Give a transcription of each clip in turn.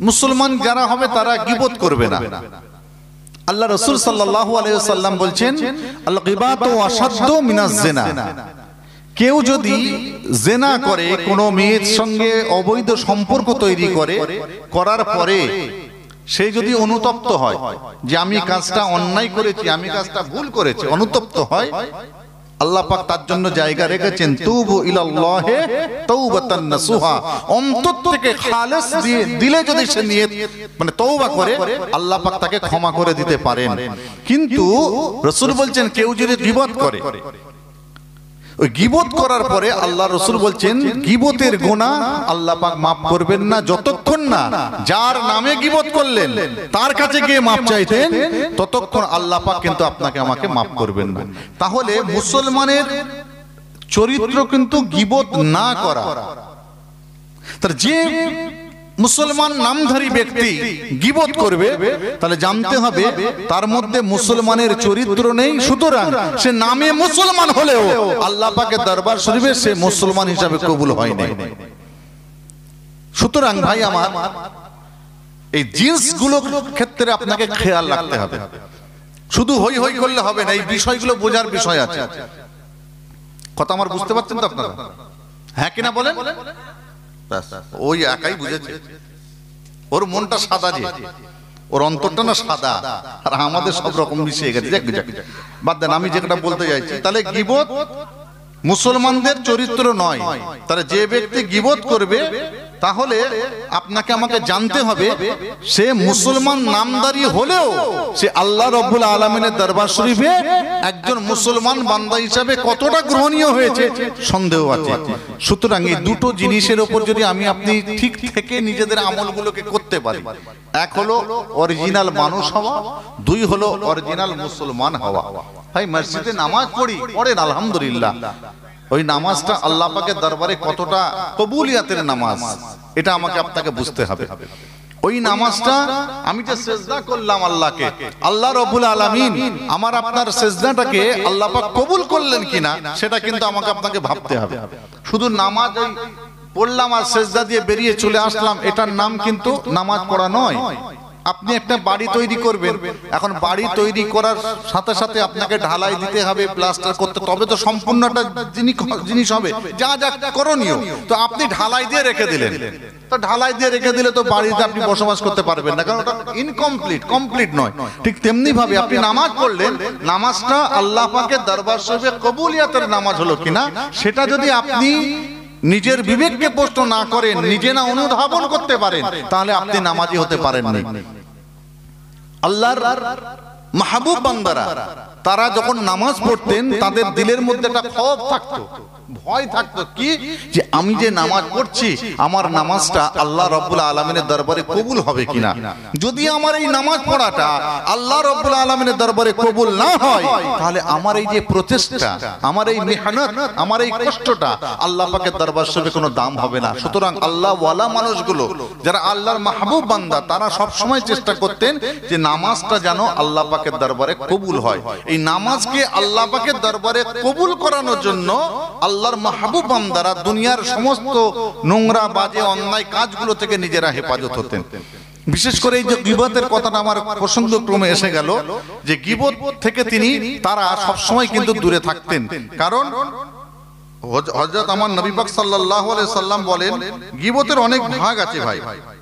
মুসলমান যারা হবে তারা গীবত করবে না। আল্লাহ রাসূল সাল্লাল্লাহু আলাইহি ওয়াসাল্লাম বলছেন, আল গীবাতু আশাদ্দু মিনাজ জিনা। কেউ যদি জেনা করে, কোনো মেয়ের সঙ্গে অবৈধ সম্পর্ক তৈরি করে, করার পরে সে যদি অনুতপ্ত হয় যে আমি কাজটা অন্যায় করেছি, আমি কাজটা ভুল করেছি, অনুতপ্ত হয়, আল্লাহ পাক তার জন্য জায়গা রেখেছেন তুবু ইলাল্লাহি তাওবাতান নাসুহা। অন্তর থেকে খালেস দিলে যদি সে নিয়ত মানে তওবা করে, আল্লাহ পাক তাকে ক্ষমা করে দিতে পারেন। কিন্তু রাসূল বলছেন কেউ যদি গীবত করে, ওই গীবত করার পরে আল্লাহ রাসূল বলছেন গীবতের গুনাহ আল্লাহ পাক মাফ করবেন না যতক্ষণ না যার নামে গীবত করলেন তার কাছে গিয়ে মাফ চাইতেন, ততক্ষণ আল্লাহ পাক কিন্তু আপনাকে আমাকে মাফ করবেন না। তাহলে মুসলমানের চরিত্র কিন্তু গীবত না করা। তার যে মুসলমান নামধারী ব্যক্তি গীবত করবে, তাহলে জানতে হবে তার মধ্যে মুসলমানের চরিত্র নেই। সুতরাং সে নামে মুসলমান হলেও আল্লাহ পাকের দরবার শরীফে সে মুসলমান হিসাবে কবুল হয় নাই। সুতরাং ভাই আমার, এই জিনিসগুলোর ক্ষেত্রে আপনাকে খেয়াল রাখতে হবে। শুধু হই হই করলে হবে না, এই বিষয়গুলো বোঝার বিষয় আছে। কথা আমার বুঝতে পারছেন তো আপনারা? হ্যাঁ কিনা বলেন? ওই একাই বুঝেছে, ওর মনটা সাদা, যে ওর অন্তরটা না সাদা, আর আমাদের সব রকম মিশিয়ে গেছে। বাদ দেন, আমি যেটা বলতে চাইছি, তাহলে গীবত মুসলমানদের চরিত্র নয়। তাহলে যে ব্যক্তি গীবত করবে, তাহলে আপনাকে আমাকে জানতে হবে সে মুসলমান নামদারি হলেও সে আল্লাহ রাব্বুল আলামিনের দরবার শরীফে একজন মুসলমান বান্দা হিসাবে কতটা গ্রহণীয় হয়েছে সন্দেহ আছে। সুতরাং এই দুটো জিনিসের উপর যদি আমি আপনি ঠিক থেকে নিজেদের আমলগুলোকে করতে পারি, এক হলো অরিজিনাল মানুষ হওয়া, দুই হলো অরিজিনাল মুসলমান হওয়া। ভাই মসজিদে নামাজ পড়েন আলহামদুলিল্লাহ, ওই নামাজটা আল্লাহ পাকের দরবারে কতটা কবুলিয়াতের নামাজ, এটা আমাকে আপনাকে বুঝতে হবে। ওই নামাজটা আমি যে সিজদা করলাম আল্লাহকে, আল্লাহ রাব্বুল আলামিন আমার আপনার সিজদাটাকে আল্লাহ পাক কবুল করলেন কিনা সেটা কিন্তু আমাকে আপনাকে ভাবতে হবে। শুধু নামাজ পড়লাম আর সিজদা দিয়ে বেরিয়ে চলে আসলাম, এটার নাম কিন্তু নামাজ পড়া নয়। আপনি একটা বাড়ি তৈরি করবেন, এখন বাড়ি তৈরি করার সাথে সাথে আপনাকে ঢালাই দিতে হবে, প্লাস্টার করতে, তবে তো সম্পূর্ণটা জিনিস হবে যা যা করণীয়। তো আপনি ঢালাই দিয়ে রেখে দিলেন, তো ঢালাই দিয়ে রেখে দিলে তো বাড়িতে আপনি বসবাস করতে পারবেন না, কারণ ওটা ইনকমপ্লিট, কমপ্লিট নয়। ঠিক তেমনি ভাবে আপনি নামাজ পড়লেন, নামাজটা আল্লাহ পাকের দরবার শরীফে কবুলিয়াতের নামাজ হলো কিনা সেটা যদি আপনি নিজের বিবেককে প্রশ্ন না করেন, নিজে না অনুধাবন করতে পারেন, তাহলে আপনি নামাজি হতে পারেন না। আল্লাহর মাহবুব বান্দারা তারা যখন নামাজ পড়তেন তাদের দিলের মধ্যে একটা খৌফ থাকতো, ভয় থাকতো, কি যে আমি যে নামাজ পড়ছি আমার নামাজটা আল্লাহ রাব্বুল আলামিনের দরবারে কবুল হবে কিনা। যদি আমার এই নামাজ পড়াটা আল্লাহ রাব্বুল আলামিনের দরবারে কবুল না হয়, তাহলে আমার এই যে প্রচেষ্টা, আমার এই মেহনত, আমার এই কষ্টটা আল্লাহ পাকের দরবার শরীফে কোনো দাম হবে না। সুতরাং আল্লাহ ওয়ালা মানুষগুলো যারা আল্লাহর মাহবুব বান্দা, তারা সব সময় চেষ্টা করতেন যে নামাজটা যেন আল্লাহ পাকের দরবারে কবুল হয়। এই নামাজকে আল্লাহ পাকের দরবারে কবুল করানোর জন্য আল্লাহর মাহবুব বান্দারা দুনিয়ার সমস্ত নোংরা বাজে অন্যায় কাজগুলো থেকে নিজেরা হেফাজত হতেন। বিশেষ করে এই যে গীবতের কথাটা আমার প্রসঙ্গক্রমে এসে গেল, যে গীবত থেকে তারা সব সময় কিন্তু দূরে থাকতেন। কারণ হযরত আমার নবী পাক সাল্লাল্লাহু আলাইহি সাল্লাম বলেন গীবতের অনেক ভাগ আছে। ভাই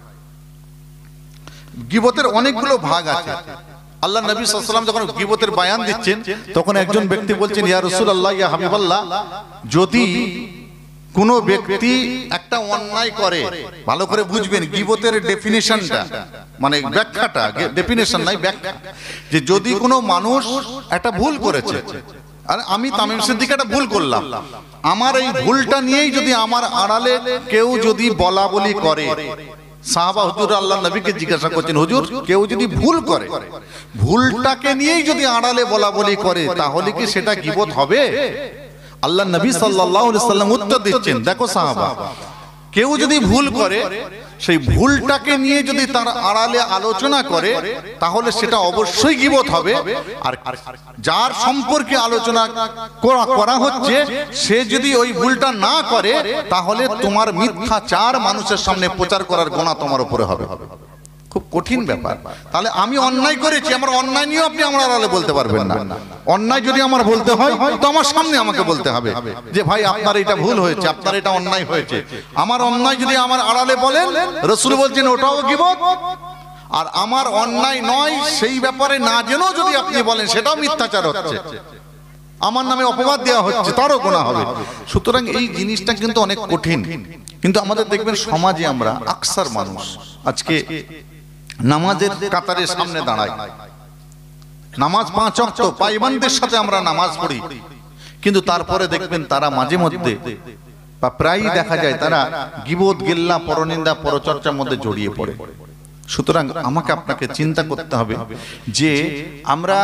গীবতের অনেকগুলো ভাগ আছে। আল্লাহ নবী সাল্লাল্লাহু আলাইহি ওয়াসাল্লাম যখন গীবতের বয়ান দিচ্ছেন, তখন একজন ব্যক্তি বলছেন, ইয়া রাসূলুল্লাহ, ইয়া হাবিবাল্লাহ, যদি কোনো ব্যক্তি একটা অন্যায় করে, ভালো করে বুঝবেন গীবতের ডেফিনিশনটা, মানে ব্যাখ্যাটা, ডেফিনিশন নাই ব্যাখ্যা, যে যদি কোনো মানুষ একটা ভুল করেছে, আর আমি তামিম সিদ্দিক একটা ভুল করলাম, আমার এই ভুলটা নিয়েই যদি আমার আড়ালে কেউ যদি বলা বলি করে, সাহাবা হুজুর আল্লাহ নবীকে জিজ্ঞাসা করছেন, হুজুর কেউ যদি ভুল করে, ভুলটাকে নিয়েই যদি আড়ালে বলা বলি করে, তাহলে কি সেটা গীবত হবে? আল্লাহ নবী সাল্লাল্লাহু আলাইহি সাল্লাম উত্তর দিচ্ছেন, দেখো সাহাবা, কেউ যদি ভুল করে, সেই ভুলটাকে নিয়ে যদি তার আড়ালে আলোচনা করে, তাহলে সেটা অবশ্যই গীবত হবে। আর যার সম্পর্কে আলোচনা করা হচ্ছে, সে যদি ওই ভুলটা না করে, তাহলে তোমার মিথ্যাচার মানুষের সামনে প্রচার করার গুনাহ তোমার উপরে হবে। খুব কঠিন ব্যাপার। তাহলে আমি অন্যায় করেছি, আমার অন্যায় নিয়েও আপনি আমার আড়ালে বলতে পারবেন না। অন্যায় যদি আমার বলতে হয় তো আমার সামনে আমাকে বলতে হবে যে ভাই আপনার এটা ভুল হয়েছে, আপনার এটা অন্যায় হয়েছে। আমার অন্যায় যদি আমার আড়ালে বলেন, রাসূল বলছেন ওটাও গীবত। আর আমার অন্যায় নয় সেই ব্যাপারে না জেনেও যদি আপনি বলেন, সেটাও মিথ্যাচার হচ্ছে, আমার নামে অপবাদ দেওয়া হচ্ছে, তারও গুনাহ হবে। সুতরাং এই জিনিসটা কিন্তু অনেক কঠিন। কিন্তু আমাদের দেখবেন সমাজে আমরা আকসার মানুষ আজকে নামাজের কাতারের সামনে দাঁড়ায়, নামাজ 5 ওয়াক্ত পায়বানদের সাথে আমরা নামাজ পড়ি, কিন্তু তারপরে দেখবেন তারা মাঝে মধ্যে বা প্রায়ই দেখা যায় তারা গীবত, গিল্লা, পরনিন্দা, পরচর্চার মধ্যে জড়িয়ে পড়ে। সুতরাং আমাকে আপনাকে চিন্তা করতে হবে যে আমরা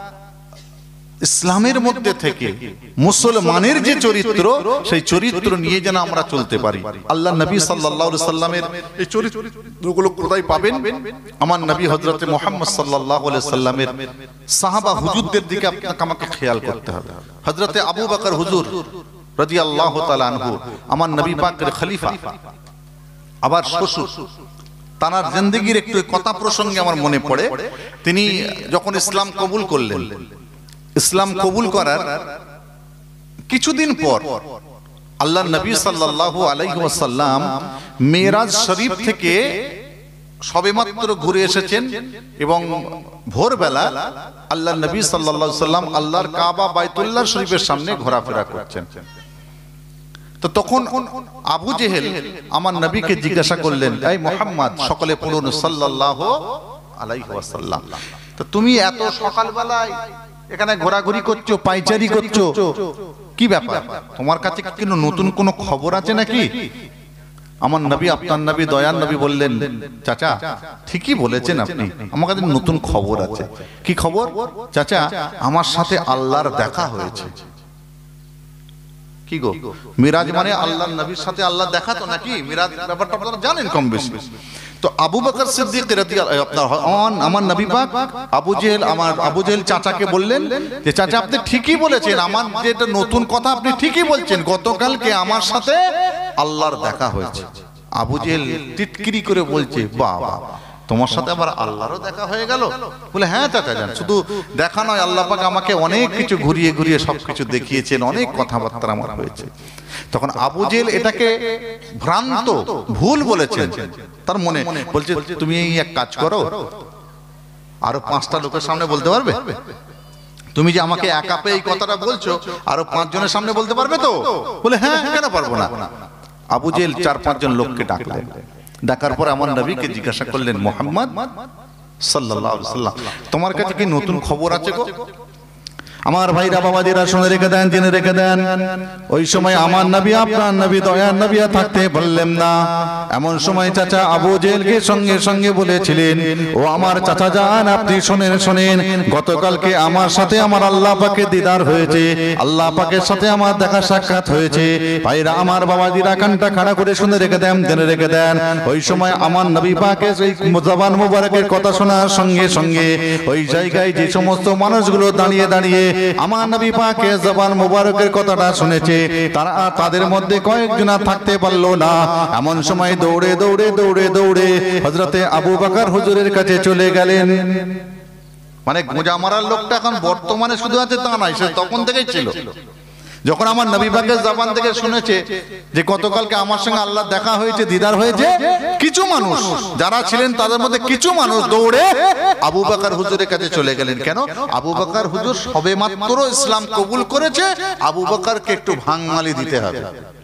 ইসলামের মধ্যে থেকে মুসলমানের যে চরিত্র, সেই চরিত্র নিয়ে যেন আমরা চলতে পারি। আল্লাহ নবী সাল্লাল্লাহু আলাইহি সাল্লামের এই চরিত্রগুলো কোথায় পাবেন? আমার নবী হযরতে মুহাম্মদ সাল্লাল্লাহু আলাইহি সাল্লামের সাহাবা হুজুরদের দিকে আপনাকে আমাকে খেয়াল করতে হবে। হযরতে আবু বকর হুজুর রাদিয়াল্লাহু তাআলা আনহু আমার নবী পাকের খলিফা, আবার শ্বশুর, তার জিন্দেগীর একটু কথা প্রসঙ্গে আমার মনে পড়ে। তিনি যখন ইসলাম কবুল করলেন, ইসলাম কবুল করার কিছুদিন পর আল্লাহ নবী সাল্লাল্লাহু আলাইহি ওয়াসাল্লাম মেরাজ শরীফ থেকে সবেমাত্র ঘুরে এসেছেন এবং ভোরবেলা আল্লাহ নবী সাল্লাল্লাহু আলাইহি ওয়াসাল্লাম আল্লাহর কাবা বাইতুল্লাহ শরীফের সামনে ঘোরাফেরা করছেন। তো তখন আবু জেহেল আমার নবীকে জিজ্ঞাসা করলেন, এই মুহাম্মদ, সকলে পড়ুন সাল্লাল্লাহু আলাইহি ওয়াসাল্লাম, তো তুমি এত সকালবেলায় এখানে ঘোরাঘুরি করছো, পাইচারি করছো, কি ব্যাপার? তোমার কাছে কি কোনো নতুন কোনো খবর আছে নাকি? আমার নবী, আপনার নবী, দয়ার নবী বললেন, চাচা ঠিকই বলেছেন আপনি, আমার কাছে নতুন খবর আছে। কি খবর? চাচা, আমার সাথে আল্লাহর দেখা হয়েছে। কি গো, মিরাজ মানে আল্লাহর নবীর সাথে আল্লাহ দেখা তো নাকি? মিরাজ ব্যাপারটা আপনারা জানেন কম বেশি। তো আবু বকর সিদ্দিক আমার নবী পাক আবু জেহেল চাচাকে বললেন যে চাচা, আপনি ঠিকই বলেছেন, আমার যেটা নতুন কথা আপনি ঠিকই বলছেন, গতকালকে আমার সাথে আল্লাহর দেখা হয়েছে। আবু জেহেল টিটকিরি করে বলছে, বাবা, তোমার সাথে আবার আল্লাহরও দেখা হয়ে গেল? বলে, হ্যাঁ চাচা যান, শুধু দেখা নয়, আল্লাহ পাক আমাকে অনেক কিছু ঘুরিয়ে ঘুরিয়ে সবকিছু দেখিয়েছেন, অনেক কথাবার্তা আমার হয়েছে। তখন আবু জেহেল এটাকে ভ্রান্ত, ভুল বলেছেন। তার মনে বলছে, তুমি এই এক কাজ করো, আরো 5টা লোকের সামনে বলতে পারবে? তুমি যে আমাকে একা পেয়ে এই কথাটা বলছো, আরো 5 জনের সামনে বলতে পারবে তো? বলে, হ্যাঁ, কেন পারবো না। আবু জেহেল 4-5 জন লোককে ডাকলেন। ডাকার পর আমার নবীকে জিজ্ঞাসা করলেন, মুহাম্মদ সাল্লাল্লাহু আলাইহি ওয়াসাল্লাম, তোমার কাছে কি নতুন খবর আছে গো? আমার ভাইরা, বাবাজিরা, শুনে রেখে দেন, জেনে রেখে দেন, ওই সময় আমার নবী, আপনার নবী, দয়ার নবী থাকতে বললেন না। এমন সময় চাচা আবু জেহেলকে সঙ্গে সঙ্গে বলেছিলেন, ও আমার চাচা যান, আপনি শোনেন, গতকালকে আমার সাথে আমার আল্লাহ পাকের দিদার হয়েছে, আল্লাহ পাকের সাথে আমার দেখা সাক্ষাৎ হয়েছে। ভাইরা আমার, বাবাজিরা, কানটা খাড়া করে শুনে রেখে দেন, জেনে রেখে দেন, ওই সময় আমার নবী পাকের এই জবান মুবারকের কথা শোনার সঙ্গে সঙ্গে ওই জায়গায় যে সমস্ত মানুষগুলো দাঁড়িয়ে দাঁড়িয়ে আমার নবী পাকের জবান মুবারকের কথাটা শুনেছে, তারা তাদের মধ্যে কয়েকজন থাকতে পারলো না। এমন সময় দৌড়ে দৌড়ে দৌড়ে দৌড়ে হযরতে আবু বকর হুজুরের কাছে চলে গেলেন। মানে গোঁজা মারার লোকটা এখন বর্তমানে শুধু আছে তা নয়, সে তখন থেকেই ছিল। যখন আমার নবী পাকের জবান থেকে শুনেছে যে গতকালকে আমার সঙ্গে আল্লাহ দেখা হয়েছে, দিদার হয়েছে, কিছু মানুষ যারা ছিলেন তাদের মধ্যে কিছু মানুষ দৌড়ে আবু বকর হুজুরের কাছে চলে গেলেন। কেন? আবু বকর হুজুর সবেমাত্র ইসলাম কবুল করেছে, আবু বকরকে একটু ভাঙমালি দিতে হবে।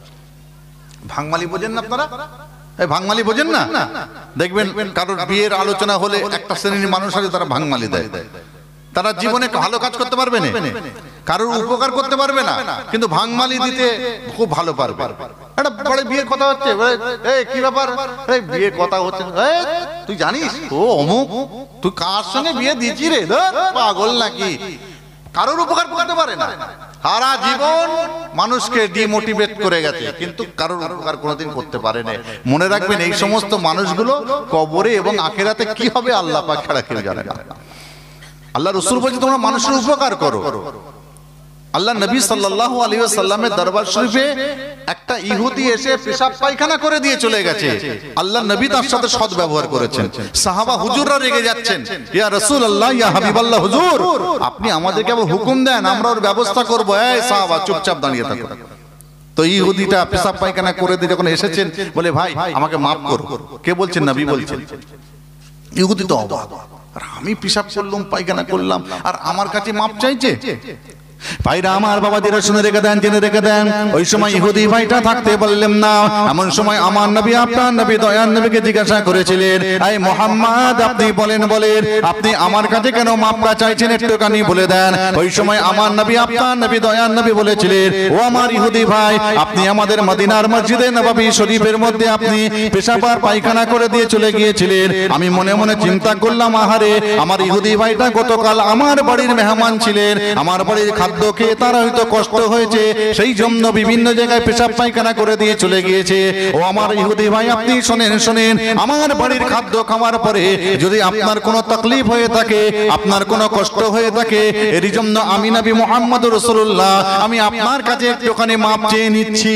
ভাঙমালি বোঝেন না আপনারা? এই ভাঙমালি বোঝেন না? দেখবেন কারোর বিয়ের আলোচনা হলে একটা শ্রেণীর মানুষ আছে, তারা ভাঙমালি দেয়। তারা জীবনে ভালো কাজ করতে পারবে না, কারোর উপকার করতে পারবে না, কিন্তু ভাঙমালি দিতে খুব ভালো পারবে। একটা বড় বিয়ের কথা হচ্ছে, এই কি ব্যাপার, এই বিয়ের কথা হচ্ছে, তুই জানিস ও অমুক, তুই কার সঙ্গে বিয়ে দিয়েছি রে, পাগল নাকি? কারোর উপকার করতে পারে না, সারা জীবন মানুষকে ডিমোটিভেট করে গেছে, কিন্তু কারোর উপকার কোনোদিন করতে পারে না। মনে রাখবেন, এই সমস্ত মানুষগুলো কবরে এবং আখিরাতে কি হবে আল্লাহ পাক ছাড়া কেউ জানে না। আল্লাহ রাসূল বলছে, তোমরা মানুষের উপকার করো। আল্লাহ নবী সাল্লাল্লাহু আলাইহি ওয়াসাল্লামের দরবার শরীফে একটা ইহুদি এসে পেশাব পায়খানা করে দিয়ে চলে গেছে। আল্লাহ নবী তার সাথে সৎ ব্যবহার করেছেন। সাহাবা হুজুররা রেগে যাচ্ছেন, ইয়া রাসূলুল্লাহ, ইয়া হাবিবাল্লাহ, হুজুর আপনি আমাদেরকে হুকুম দেন, আমরা ওর ব্যবস্থা করব। এই সাহাবা চুপচাপ দাঁড়িয়ে থাকো। তো ইহুদিটা পেশাব পায়খানা করে দিয়ে যখন এসেছেন, বলে ভাই আমাকে মাফ করো। কে বলছেন? নবী বলছেন। ইহুদি তো অবাক, আর আমি পেশাব করলাম, পায়খানা করলাম, আর আমার কাছে মাপ চাইছে? ভাইরা আমার, বাবাদিরা শুনে রেখে দেন, জেনে রেখে দেন, ওই সময় ইহুদি ভাইটা থাকতে বললেন না। এমন সময় আমার নবী, আপনার নবী, দয়ার নবীকে জিজ্ঞাসা করেছিলেন, এই মুহাম্মদ আপনি বলেন আপনি আমার কাছে কেন মাপটা চাইছেন, একটুখানি বলে দেন। ওই সময় আমার নবী, আপনার নবী, দয়ার নবী বলেছিলেন, ও আমার ইহুদি ভাই, আপনি আমাদের মদিনার মসজিদে নববী শরীফের মধ্যে আপনি পেশাব আর পায়খানা করে দিয়ে চলে গিয়েছিলেন। আমি মনে মনে চিন্তা করলাম, আহারে আমার ইহুদি ভাইটা গতকাল আমার বাড়ির মেহমান ছিলেন, আমার বাড়ির খাদ্য খেয়ে তারা হয়তো কষ্ট হয়েছে, সেই জন্য বিভিন্ন জায়গায় পেশাব পায়খানা করে দিয়ে চলে গিয়েছে। ও আমার ইহুদি ভাই, আপনি শোনেন, আমার বাড়ির খাদ্য খাওয়ার পরে যদি আপনার কোনো তকলিফ হয়ে থাকে, আপনার কোনো কষ্ট হয়ে থাকে, এর জন্য আমি নবী মুহাম্মদুর রাসূলুল্লাহ, আমি আপনার কাছে একটুখানি মাপ চেয়ে নিচ্ছি।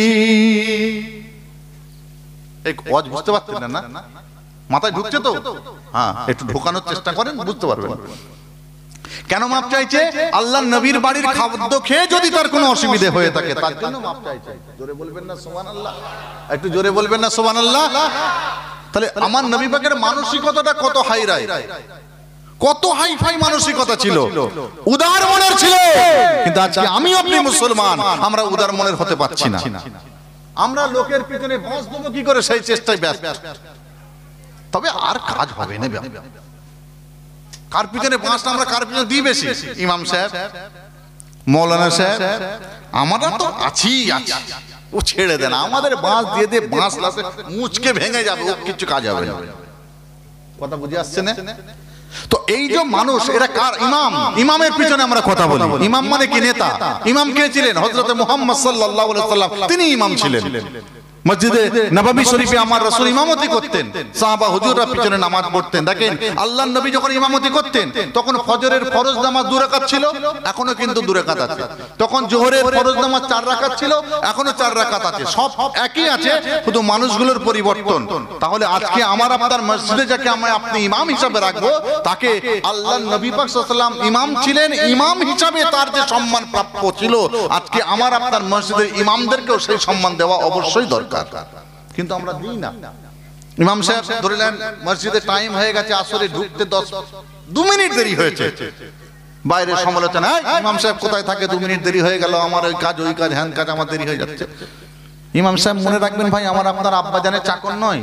এই ওয়াজ বুঝতে পারছেন না? মাথায় ঢুকছে তো? হ্যাঁ, একটু ঢোকানোর চেষ্টা করেন, বুঝতে পারবেন। কেন মাপ চাইছে? আল্লাহ নবীর বাড়ির খাদ্য খেয়ে যদি তার কোনো অসুবিধা হয়ে থাকে, তার জন্য মাপ চাইছে। জোরে বলবেন না সুবহানাল্লাহ? একটু জোরে বলবেন না সুবহানাল্লাহ? তাহলে আমার নবী পাকের মানসিকতাটা কত হাইরাই, কত হাইফাই মানসিকতা ছিল, উদার মনের ছিল। কিন্তু আজকে আমি আপনি মুসলমান, আমরা উদার মনের হতে পারছি না। আমরা লোকের পিছনে বাঁশ দেবো কি করে, সেই চেষ্টায় ব্যস্ত। তবে আর কাজ হবে না। কার পিছনে বাঁশটা আমরা কার পিছনে দিই বেশি? ইমাম সাহেব, মৌলানা সাহেব, আমরা তো আছি, ও ছেড়ে দেন, আমাদের বাঁশ দিয়ে দিয়ে বাঁশ লাসে মুচকে ভেঙে যাবে, ও কিছু কাজ হবে না। কথা বুঝে আসছে না? তো এই যে মানুষ, এরা কার? ইমাম। ইমামের পিছনে আমরা কথা বলি। ইমাম মানে কি? নেতা। ইমাম কে ছিলেন? হযরত মুহাম্মদ সাল্লাল্লাহু আলাইহি ওয়াসাল্লাম, তিনি ইমাম ছিলেন। মসজিদে নববী শরীফে আমার রাসূল ইমামতি করতেন, সাহাবা হুজুররা পিছনে নামাজ পড়তেন। দেখেন আল্লাহর নবী যখন ইমামতি করতেন, তখন ফজরের ফরজ নামাজ 2 রাকাত ছিল, এখনো কিন্তু 2 রাকাত আছে। তখন জোহরের ফরজ নামাজ 4 রাকাত ছিল, এখনো 4 রাকাত আছে। সব একই আছে, শুধু মানুষগুলোর পরিবর্তন। তাহলে আজকে আমার আপনার মসজিদে যাকে আমরা আপনি ইমাম হিসাবে রাখবো, তাকে আল্লাহর নবী পাক সাল্লাল্লাহু আলাইহি ওয়াসাল্লাম ইমাম ছিলেন, ইমাম হিসাবে তার যে সম্মান প্রাপ্য ছিল, আজকে আমার আপনার মসজিদের ইমামদেরকেও সেই সম্মান দেওয়া অবশ্যই দরকার। কিন্তু আমরা দিই না। ইমাম সাহেব ধরলেন মসজিদে টাইম হয়ে গেছে, আসরে ঢুকতে 2 মিনিট দেরি হয়েছে, বাইরে সমালোচনা, ইমাম সাহেব কোথায় থাকে, 2 মিনিট দেরি হয়ে গেল, আমার ওই কাজ ওই কাজ হ্যান কাজ, আমার দেরি হয়ে যাচ্ছে। ইমাম সাহেব মনে রাখবেন ভাই, আমার আপনার আব্বা জানের চাকর নয়।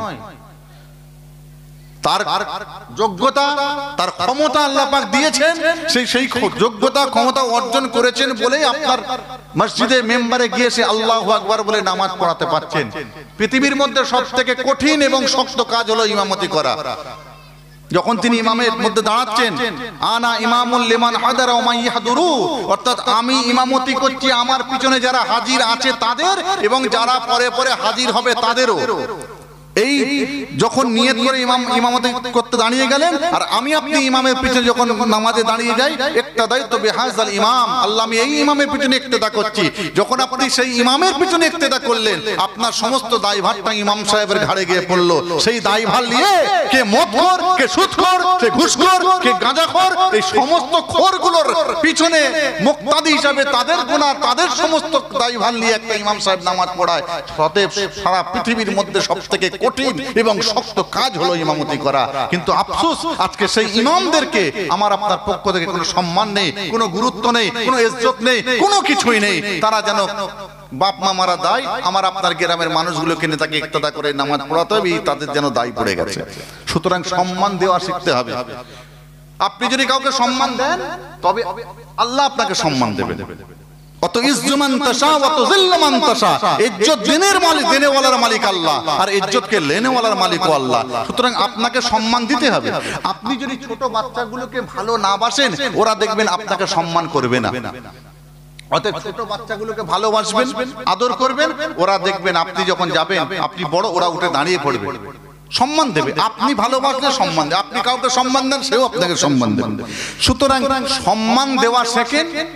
তার যোগ্যতা, তার ক্ষমতা আল্লাহ পাক দিয়েছেন, সেই যোগ্যতা ক্ষমতা অর্জন করেছেন বলেই আপনার মসজিদে মেম্বারে গিয়ে সে আল্লাহু আকবার বলে নামাজ পড়াতে পারছেন। পৃথিবীর মধ্যে সবথেকে কঠিন এবং শক্ত কাজ হলো ইমামতি করা। যখন তিনি ইমামের মধ্যে দাঁড়াচ্ছেন, আনা ইমামুল লিমান হাদারা ওয়া মাইয়াহদুরু, অর্থাৎ আমি ইমামতি করছি আমার পিছনে যারা হাজির আছে তাদের, এবং যারা পরে পরে হাজির হবে তাদেরও। এই যখন নিয়ত করে ইমামতি করতে দাঁড়িয়ে গেলেন, আর আমি আপনি ইমামের পিছনে যখন নামাজে দাঁড়িয়ে যাই, ইক্তাদাইতু বিহাযাল ইমাম, আল্লাহ আমি এই ইমামের পিছনে ইক্তেদা করছি। যখন আপনি সেই ইমামের পিছনে ইক্তেদা করলেন, আপনার সমস্ত দায়ভারটা ইমাম সাহেবের ঘাড়ে গিয়ে পড়লো। সেই দায়ভার নিয়ে কে মদখোর, কে সুদখোর, কে ঘুষখোর, কে গাঁজাখোর, এই সমস্ত খোরগুলোর পিছনে মুক্তাদি হিসাবে তাদের গুনাহ, তাদের সমস্ত দায়ভার নিয়ে একটা ইমাম সাহেব নামাজ পড়ায়। অতএব সারা পৃথিবীর মধ্যে সবথেকে কঠিন এবং শক্ত কাজ হলো ইমামতি করা। কিন্তু আফসোস, আজকে সেই ইমামদেরকে আমার আপনার পক্ষ থেকে কোনো সম্মান নেই, কোনো গুরুত্ব নেই, কোনো ইজ্জত নেই, কোনো কিছুই নেই। তারা যেন বাপ মা মারা দায়, আমার আপনার গ্রামের মানুষগুলোকে নেতাকে ইক্তেদা করে নামাজ পড়াতে হবে, তাদের যেন দায় পড়ে গেছে। সুতরাং সম্মান দেওয়া শিখতে হবে। আপনি যদি কাউকে সম্মান দেন, তবে আল্লাহ আপনাকে সম্মান দেবে। অত ইজ্জুমান তাশা ওয়া তুযিল্লুমান তাশা, ইজ্জত দেনের মালিক, দেনেওয়ালার মালিক আল্লাহ, আর ইজ্জতকে লেনেওয়ালার মালিকও আল্লাহ। সুতরাং আপনাকে সম্মান দিতে হবে। আপনি যদি ছোট বাচ্চাগুলোকে ভালো না বাসেন, ওরা দেখবেন আপনাকে সম্মান করবে না। অতএব ছোট বাচ্চাগুলোকে ভালোবাসবেন, আদর করবেন, ওরা দেখবেন আপনি যখন যাবেন, আপনি বড়, ওরা উঠে দাঁড়িয়ে পড়বে, সম্মান দেবে। আপনি ভালোবাসলে সম্মান দেবে, আপনি কাউকে সম্মান দেন, সেও আপনাকে সম্মান দেবে। সুতরাং সম্মান দেওয়া শেখেন,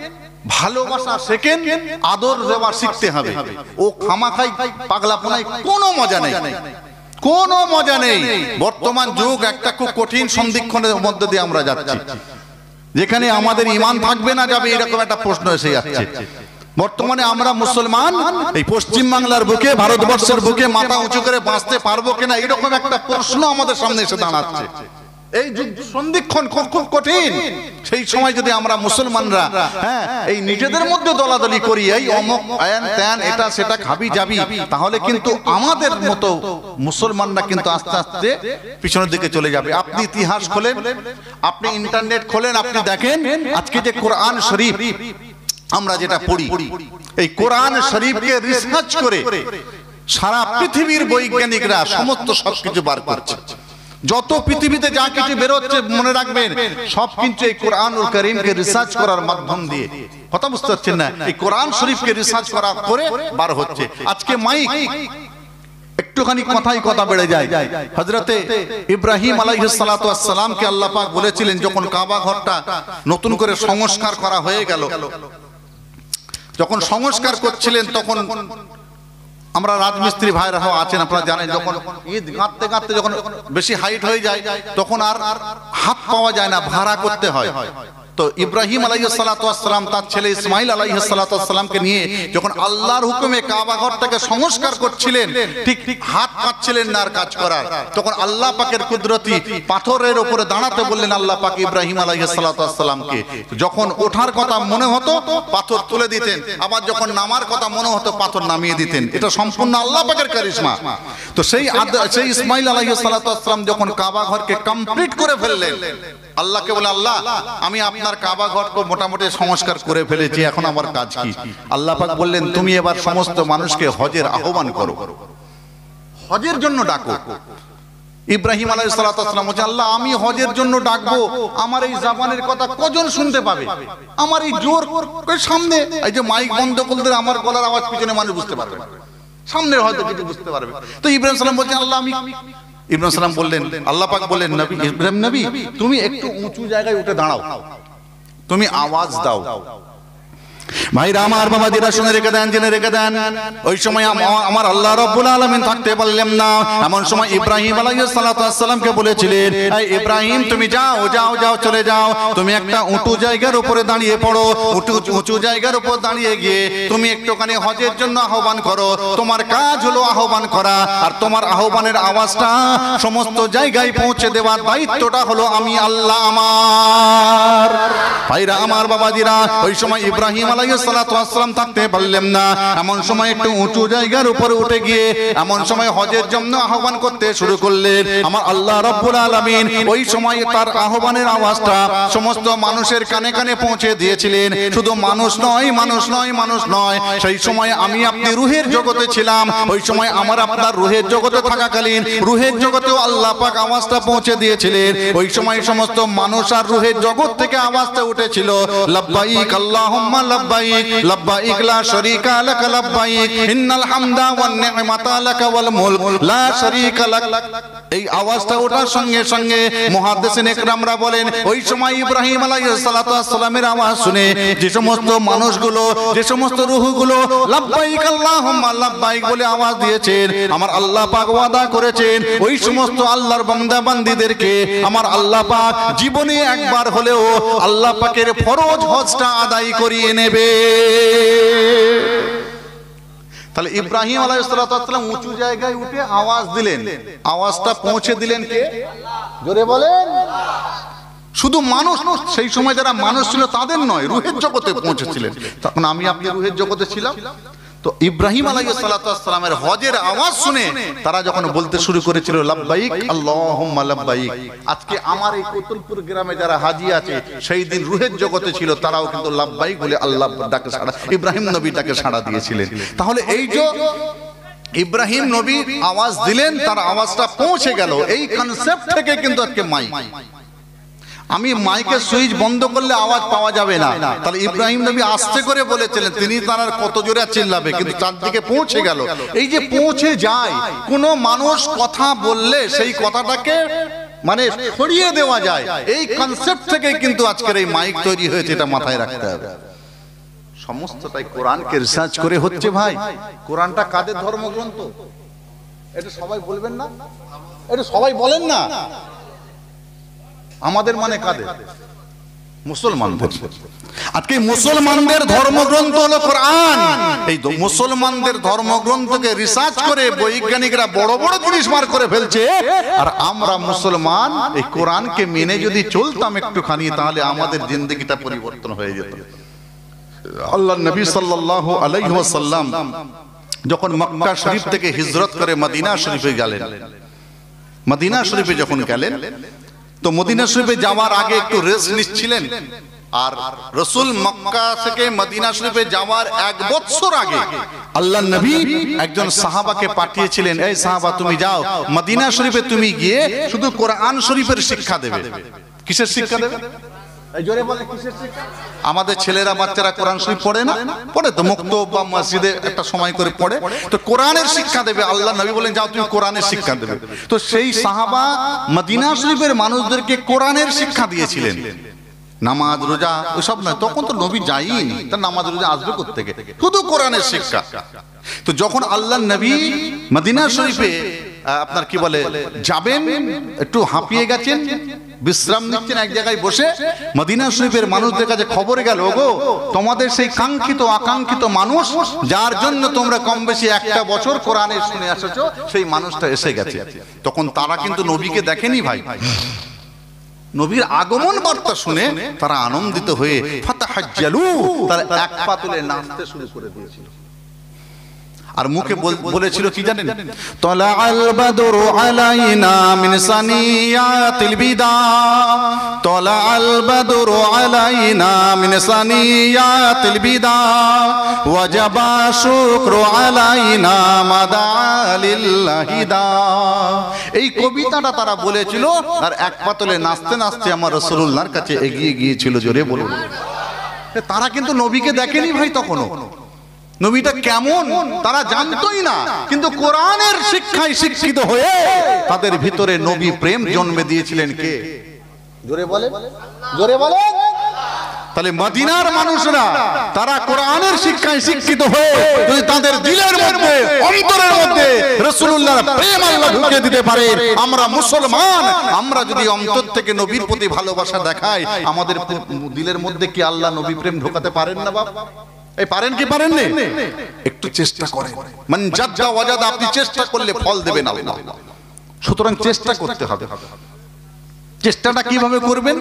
ভালোবাসা শেখেন, আদর দেওয়া শিখতে হবে। ও খামাখাই পাগলাপনায় কোনো মজা নেই, কোনো মজা নেই। বর্তমান যুগ একটা খুব কঠিন সন্ধিক্ষণের মধ্যে দিয়ে আমরা যাচ্ছি, যেখানে আমাদের ঈমান থাকবে না যাবে এরকম একটা প্রশ্ন এসে যাচ্ছে। বর্তমানে আমরা মুসলমান এই পশ্চিম বাংলার বুকে, ভারতবর্ষের বুকে মাথা উঁচু করে বাঁচতে পারবো কিনা এরকম একটা প্রশ্ন আমাদের সামনে এসে দাঁড়াচ্ছে। এই যুগ সন্ধিক্ষণ খুব কঠিন। সেই সময় যদি আমরা মুসলমানরা এই নিজেদের মধ্যে দলাদলি করি, এই অমুক ত্যান এটা সেটা খাবি যাবি, তাহলে কিন্তু আমাদের মতো মুসলমানরা কিন্তু আস্তে আস্তে পিছনের দিকে চলে যাবে। আপনি ইতিহাস খোলেন, আপনি ইন্টারনেট খোলেন, আপনি দেখেন আজকে যে কোরআন শরীফ আমরা যেটা পড়ি, এই কোরআন শরীফকে রিসার্চ করে সারা পৃথিবীর বৈজ্ঞানিকরা সমস্ত সবকিছু বার করছে। যত পৃথিবীতে যা কিছু বেরোচ্ছে মনে রাখবেন সব কিন্তু এই কোরআনুল কারীমকে রিসার্চ করার মাধ্যম দিয়ে। কথা বুঝতে পারছেন না? এই কোরআন শরীফকে রিসার্চ করা করে বার হচ্ছে। আজকে মাইক একটুখানি কথাই কথা বেড়ে যায়। হযরতে ইব্রাহিম আলাইহিস সালাতু ওয়াস সালামকে আল্লাহ পাক বলেছিলেন, যখন কাবা ঘরটা নতুন করে সংস্কার করা হয়ে গেল, যখন সংস্কার করছিলেন তখন আমরা রাজমিস্ত্রি ভাইরাও আছেন, আপনারা জানেন, যখন ঈদ গাঁথতে গাঁথতে যখন বেশি হাইট হয়ে যায় তখন আর হাত পাওয়া যায় না, ভাড়া করতে হয়। তো ইব্রাহিম আলাইহিস সালাতু ওয়াস সালাম তার ছেলে ইসমাইল আলাইহিস সালাতু ওয়াস সালামকে নিয়ে যখন আল্লাহর হুকুমে কাবা ঘরটাকে সংস্কার করছিলেন, ঠিক হাত পাচ্ছিলেন না আর কাজ করার, তখন আল্লাহ পাকের কুদরতি পাথরের উপরে দাঁড়াতে বললেন আল্লাহ পাক ইব্রাহিম আলাইহিস সালাতু ওয়াস সালামকে। যখন ওঠার কথা মনে হতো পাথর তুলে দিতেন, আবার যখন নামার কথা মনে হতো পাথর নামিয়ে দিতেন। এটা সম্পূর্ণ আল্লাহ পাকের কারিশমা। তো সেই ইসমাইল আলাইহিস সালাতু ওয়াস সালাম যখন কাবা ঘরকে কমপ্লিট করে ফেললেন, আল্লাহকে বলে, আল্লাহ আমি আপনার কাবা ঘরকে মোটামুটি সংস্কার করে ফেলেছি, এখন আমার কাজ কি? আল্লাহ পাক বললেন, তুমি এবার সমস্ত মানুষকে হজের আহ্বান করো, হজের জন্য ডাকো। ইব্রাহিম আলাইহিস সালাতু ওয়াস সালাম বলেন, আল্লাহ আমি হজের জন্য ডাকবো, আমার এই জবানের কথা কজন শুনতে পাবে? আমার এই জোর সামনে এই যে মাইক বন্ধ করলে আমার গলার আওয়াজ পিছনে মানুষ বুঝতে পারবে না, সামনে হয়তো কিছু বুঝতে পারবে। তো ইব্রাহিম সালাম বলছেন, আল্লাহ আমি, ইব্রাহিম সালাম বললেন, আল্লাহ পাক বললেন, নবী ইব্রাহিম নবী তুমি একটু উঁচু জায়গায় উঠে দাঁড়াও, তুমি আওয়াজ দাও। ভাইরা আমার, বাবাজিরা শুনে রেখে দেন, জেনে রেখে দেন, ওই সময় আমার আল্লাহ রাব্বুল আলামিন থাকতে পারলেন না। এমন সময় ইব্রাহিম আলাইহিস সালাতু ওয়াস সালামকে বলেছিলেন, এই ইব্রাহিম তুমি যাও যাও যাও চলে যাও, তুমি একটা উঁচু জায়গার উপরে দাঁড়িয়ে পড়ো, উঁচু জায়গার উপর দাঁড়িয়ে গিয়ে তুমি একটুখানি হজের জন্য আহ্বান করো। তোমার কাজ হলো আহ্বান করা, আর তোমার আহ্বানের আওয়াজটা সমস্ত জায়গায় পৌঁছে দেওয়ার দায়িত্বটা হলো আমি আল্লাহ আমার। ভাইরা আমার, বাবাজিরা ওই সময় ইব্রাহিম আলাইহিস সালাতু ওয়াস সালাম থাকতে পারলেন না। এমন সময় একটু উঁচু জায়গার উপরে উঠে গিয়ে এমন সময় হজের জন্য আহ্বান করতে শুরু করলেন। আমার আল্লাহ রাব্বুল আলামিন ওই সময় তার আহ্বানের আওয়াজটা সমস্ত মানুষের কানে কানে পৌঁছে দিয়েছিলেন। শুধু মানুষ নয়, মানুষ নয়, মানুষ নয়, সেই সময় আমি আপনি রুহের জগতে ছিলাম। ওই সময় আমার আপনার রুহের জগতে থাকাকালীন রুহের জগতেও আল্লাহ পাক আওয়াজটা পৌঁছে দিয়েছিলেন। ওই সময় সমস্ত মানুষ আর রুহের জগৎ থেকে আওয়াজটা উঠেছিল, লাব্বাইক আল্লাহুম্মা লাব্বাইক, লাব্বাইক লা শারীকা লাক লাব্বাইক, ইন্নাল হামদা ওয়ান নি'মাতা লাক ওয়াল মুলক লা শারীকা লাক। এই আওয়াজটা ওঠার সঙ্গে সঙ্গে মুহাদ্দিসিন ইকরামরা বলেন, ওই সময় ইব্রাহিম আলাইহিস সালাতু ওয়াস সালামের আওয়াজ শুনে যে সমস্ত মানুষগুলো, যে সমস্ত রূহগুলো লাব্বাইক আল্লাহুম্মা লাব্বাইক বলে আওয়াজ দিয়েছেন, আমার আল্লাহ পাক ওয়াদা করেছেন ওই সমস্ত আল্লাহর বান্দা বান্দীদেরকে আমার আল্লাহ পাক জীবনে একবার হলেও আল্লাহ পাকের ফরজ হজটা আদায় করিয়ে নেবে। তাহলে ইব্রাহিম আলাইহিস সালাতু ওয়াস সালাম উঁচু জায়গায় উঠে আওয়াজ দিলেন, আওয়াজটা পৌঁছে দিলেন কে? জোরে বলেন। শুধু মানুষ, সেই সময় যারা মানুষ ছিল তাদের নয়, রুহের জগতে পৌঁছেছিলেন। তখন আমি আপনি রুহের জগতে ছিলাম। তো ইব্রাহিম আলাইহিস সালাতু ওয়াস সালামের হজের আওয়াজ শুনে তারা যখন বলতে শুরু করেছিল লাব্বাইক আল্লাহুম্মা লাব্বাইক, আজকে আমার এই কতুলপুর গ্রামে যারা হাজী আছে সেই দিন রুহের জগতে ছিল, তারাও কিন্তু লাব্বাইক বলে আল্লাহ ডাকে সাড়া, ইব্রাহিম নবী ডাকে সাড়া দিয়েছিলেন। তাহলে এই যে ইব্রাহিম নবী আওয়াজ দিলেন, তার আওয়াজটা পৌঁছে গেল, এই কনসেপ্ট থেকে কিন্তু আজকে মাইক, আমি মাইকের সুইচ বন্ধ করলে আওয়াজ পাওয়া যাবে না। তাহলে ইব্রাহিম নবী আস্তে করে বলেছিলেন, তিনি তার কত জোরে চিল্লাবে, কিন্তু চারদিকে পৌঁছে গেল। এই যে পৌঁছে যায়, কোনো মানুষ কথা বললে সেই কথাটাকে মানে ছড়িয়ে দেওয়া যায়, এই কনসেপ্ট থেকে কিন্তু আজকের এই মাইক তৈরি হয়েছে, এটা মাথায় রাখতে হবে। সমস্তটাই কোরআনকে রিসার্চ করে হচ্ছে ভাই। কোরআনটা কাদের ধর্মগ্রন্থ এটা সবাই বলবেন না? এটা সবাই বলেন না। আমাদের মানে কাদের? মুসলমানদের। আজকে মুসলমানদের ধর্মগ্রন্থ হলো কোরআন। এই মুসলমানদের ধর্মগ্রন্থকে রিসার্চ করে বৈজ্ঞানিকরা বড় বড় জিনিস বার করে ফেলছে, আর আমরা মুসলমান এই কোরআনকে মেনে যদি চলতাম একটুখানি, তাহলে আমাদের জিন্দেগিটা পরিবর্তন হয়ে যেত। আল্লাহর নবী সাল্লাল্লাহু আলাইহি ওয়াসাল্লাম যখন মক্কা শরীফ থেকে হিজরত করে মদিনা শরীফে গেলেন, মদিনা শরীফে যখন গেলেন তো মদিনা শরীফে যাওয়ার আগে একটু রেস্ট নিচ্ছিলেন। আর রাসূল মক্কা থেকে মদিনা শরীফে যাওয়ার 1 বছর আগে আল্লাহর নবী একজন সাহাবাকে পাঠিয়েছিলেন, এই সাহাবা তুমি যাও মদিনা শরীফে, তুমি গিয়ে শুধু কোরআন শরীফের শিক্ষা দেবে। কিসের শিক্ষা দেবে? জোরে বলে কিসের শিক্ষা? আমাদের ছেলেরা বাচ্চারা কোরআন শরীফ পড়ে না? পড়ে তো, মুক্তব বা মসজিদে একটা সময় করে পড়ে। তো কোরআনের শিক্ষা দেবে। আল্লাহ নবী বলেন যাও তুমি কোরআনের শিক্ষা দেবে। তো সেই সাহাবা মদিনা শরীফের মানুষদেরকে কোরআনের শিক্ষা দিয়েছিলেন। নামাজ রোজা ওসব নয়, তখন তো নবী যায়নি, তার নামাজ রোজা আসবে কোত্থেকে? শুধু কোরআনের শিক্ষা। তো যখন আল্লাহ নবী মদিনা শরীফে আপনার কি বলে যাবেন, একটু হাঁপিয়ে গেছেন, বিশ্রাম নিচ্ছেন এক জায়গায় বসে, মদিনা শরীফের মানুষদের কাছে খবর গেল, ওগো তোমাদের সেই কাঙ্ক্ষিত আকাঙ্ক্ষিত মানুষ যার জন্য তোমরা কম বেশি 1টা বছর কোরআনে শুনে আসছো, সেই মানুষটা এসে গেছে। তখন তারা কিন্তু নবীকে দেখেনি ভাই। নবীর আগমন বার্তা শুনে তারা আনন্দিত হয়ে ফাতাহাজ্জালু, তারা এক পা তুলে নাচতে শুরু করে দিয়েছিল। আর মুখে বলেছিল কি জানেন? তালাআল বাদরু আলাইনা মিন সানিয়াতিল বিদা, তালাআল বাদরু আলাইনা মিন সানিয়াতিল বিদা, ওয়াজাবা শুকরু আলাইনা মাদালিল্লাহি দা। এই কবিতাটা তারা বলেছিল, আর এক পাতলে নাচতে নাচতে আমার রাসূলুল্লাহর কাছে এগিয়ে গিয়েছিল। জোরে বলুন। তারা কিন্তু নবীকে দেখেনি ভাই তখনও। নবীটা কেমন তারা জানতোই না, কিন্তু কোরআনের শিক্ষায় শিক্ষিত হয়ে তাদের ভিতরে নবী প্রেম জন্মে দিয়েছিলেন কে? জোরে বলে, জোরে বলে। তাহলে মদিনার মানুষরা তারা কোরআনের শিক্ষায় শিক্ষিত হয়ে যদি তাদের দিলের মধ্যে অন্তরের মধ্যে রাসূলুল্লাহর প্রেম আল্লাহ ঢুকিয়ে দিতে পারে, আমরা মুসলমান, আমরা যদি অন্তর থেকে নবীর প্রতি ভালোবাসা দেখাই, আমাদের দিলের মধ্যে কি আল্লাহ নবী প্রেম ঢোকাতে পারেন না বাবা? এই পারেন কি পারেন না? একটু চেষ্টা করেন। মান জাদ্দা ওয়াজাদা, আপনি চেষ্টা করলে ফল দেবেন আল্লাহ। সুতরাং চেষ্টা করতে হবে। চেষ্টাটা কিভাবে করবেন?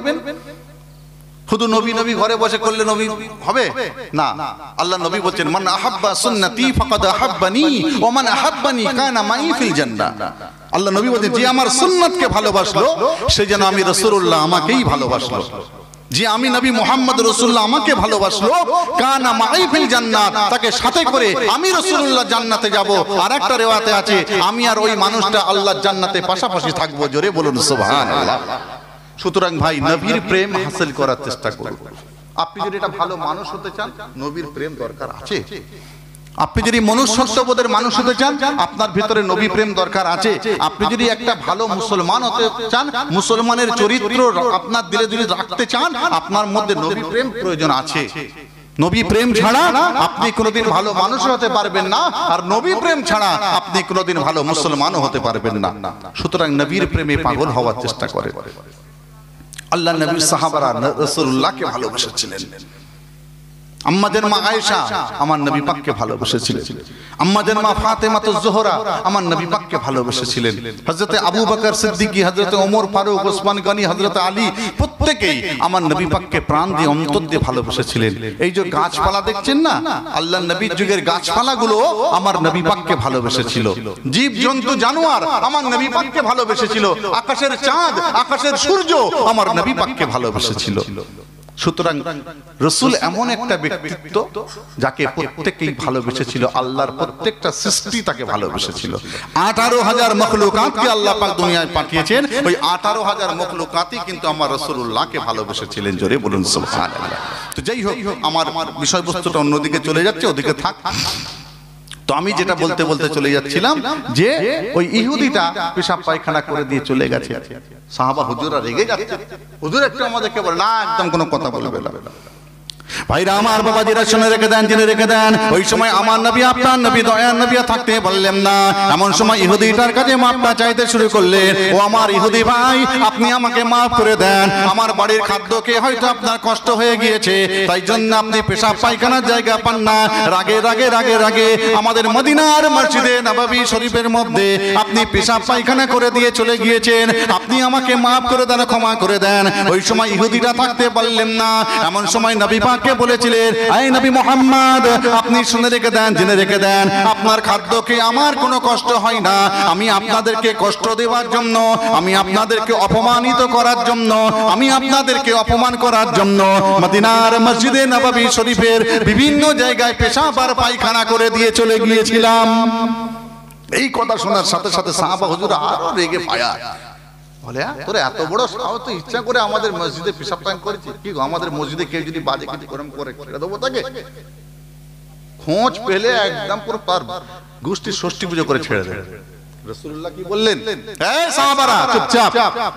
শুধু নবী নবী ঘরে বসে করলে নবী হবে না। আল্লাহ নবী বলেন মান আহাব্বা সুন্নতি ফাকাদ আহাব্বানি ওয়া মান আহাব্বানি কানা মাই ফিল জান্নাহ। আল্লাহ নবী বলেন যে আমার সুন্নাতকে ভালোবাসলো সে যেন আমি রাসূলুল্লাহ আমাকেই ভালোবাসলো। যে আমি নবী মুহাম্মদ রাসূলুল্লাহ আমাকে ভালোবাসলো, কানা মাই ফিল জান্নাত, তাকে সাথে করে আমি রাসূলুল্লাহ জান্নাতে যাব। আর একটা riwayate আছে আমি আর ওই মানুষটা আল্লাহর জান্নাতে পাশাপাশি থাকবো। জোরে বলুন সুবহানাল্লাহ। সুতরাং ভাই নবীর প্রেম হাসিল করার চেষ্টা করুন। আপনি যদি এটা ভালো মানুষ হতে চান, নবীর প্রেম দরকার আছে। আপনি যদি মনুষ্যত্ববোধের মানুষ হতে চান, আপনার ভিতরে নবী প্রেম দরকার আছে। আপনি যদি একটা ভালো মুসলমান হতে চান, মুসলমানের চরিত্র আপনার দিলে দিলে রাখতে চান, আপনার মধ্যে নবী প্রেম প্রয়োজন আছে। নবী প্রেম ছাড়া আপনি কোনোদিন ভালো মানুষ হতে পারবেন না, আর নবী প্রেম ছাড়া আপনি কোনোদিন ভালো মুসলমানও হতে পারবেন না। সুতরাং নবীর প্রেমে পাগল হওয়ার চেষ্টা করে। আল্লাহ নবীর সাহাবারা রাসূলুল্লাহকে ভালোবেসেছিলেন। আম্মাজান মা আয়েশা আমার নবী পাককে ভালোবেসেছিলেন। আম্মাজান মা ফাতেমাতুজ জোহরা আমার নবী পাককে ভালোবেসেছিলেন। হযরতে আবু বকর সিদ্দিকী, হযরতে ওমর ফারুক, ওসমান গনি, হযরতে আলী প্রত্যেকেই আমার নবী পাককে প্রাণ দিয়ে অন্তর দিয়ে ভালোবেসেছিলেন। এই যে গাছপালা দেখছেন না, আল্লাহর নবীর যুগের গাছপালাগুলো আমার নবী পাককে ভালোবেসেছিল। জীব জন্তু জানোয়ার আমার নবী পাককে ভালোবেসেছিল। আকাশের চাঁদ, আকাশের সূর্য আমার নবী পাককে ভালোবেসেছিল। সুতরাং রাসূল এমন একটা ব্যক্তিত্ব যাকে প্রত্যেকেই ভালোবেসেছিল। আল্লাহর প্রত্যেকটা সৃষ্টি তাকে ভালোবেসেছিল। 18,000 মখলুকাতকে আল্লাহ পাক দুনিয়ায় পাঠিয়েছেন, ওই 18,000 মখলুকাতই কিন্তু আমার রাসূলুল্লাহকে ভালোবেসেছিলেন। জোরে বলুন সুবহানাল্লাহ। তো যাই হোক, আমার বিষয়বস্তুটা অন্যদিকে চলে যাচ্ছে, ওদিকে থাক। তো আমি যেটা বলতে বলতে চলে যাচ্ছিলাম যে ওই ইহুদিটা পেশাব পায়খানা করে দিয়ে চলে গেছে। সাহাবা হুজুররা রেগে যাচ্ছে। হুজুর একটু আমাদেরকে বলে না, একদম কোনো কথা বলবে না। ভাইরা আমার বাবাজিরা শুনে রেখে দেন, জেনে রেখে দেন, ওই সময় আমার নবী আপনার নবী দয়ার নবী থাকতে বললেন না। এমন সময় ইহুদিটার কাছে মাপটা চাইতে শুরু করলেন। ও আমার ইহুদি ভাই, আপনি আমাকে মাফ করে দেন, আমার বাড়ির খাদ্যকে হয়তো আপনার কষ্ট হয়ে গিয়েছে, তাই জন্য আপনি পেশাব পায়খানার জায়গা পান না। রাগে রাগে রাগে রাগে আমাদের মদিনার মসজিদে নববী শরীফের মধ্যে আপনি পেশাব পায়খানা করে দিয়ে চলে গিয়েছেন, আপনি আমাকে মাফ করে দেন, ক্ষমা করে দেন। ওই সময় ইহুদিরা থাকতে পারলেন না। এমন সময় নবী পাককে বলেছিলেন, এই নবী মুহাম্মদ, আপনি শুনে রেখে দেন, জেনে রেখে দেন, আপনার খাদ্যকে আমার কোনো কষ্ট হয় না। আমি আপনাদেরকে কষ্ট দেওয়ার জন্য, আমি আপনাদেরকে অপমানিত করার জন্য, আমি আপনাদেরকে অপমান করার জন্য মদিনার মসজিদে নববী শরীফের বিভিন্ন জায়গায় পেশাব আর পায়খানা করে দিয়ে চলে গিয়েছিলাম। এই কথা শোনার সাথে সাথে সাহাবা হুজুর আরো রেগে ফায়া বলে, তোর এত বড় সাহস, তো ইচ্ছা করে আমাদের মসজিদে পেশাব পায়খানা করেছি? কি গো, আমাদের মসজিদে কেউ যদি বাজে কিছু গরম করে ছেড়ে দেবো তাকে? খোঁজ পেলে একদম পুরো তার গোষ্ঠী ষষ্ঠী পুজো করে ছেড়ে দেবে। রাসূলুল্লাহ কি বললেন? এই সাহাবারা চুপচাপ।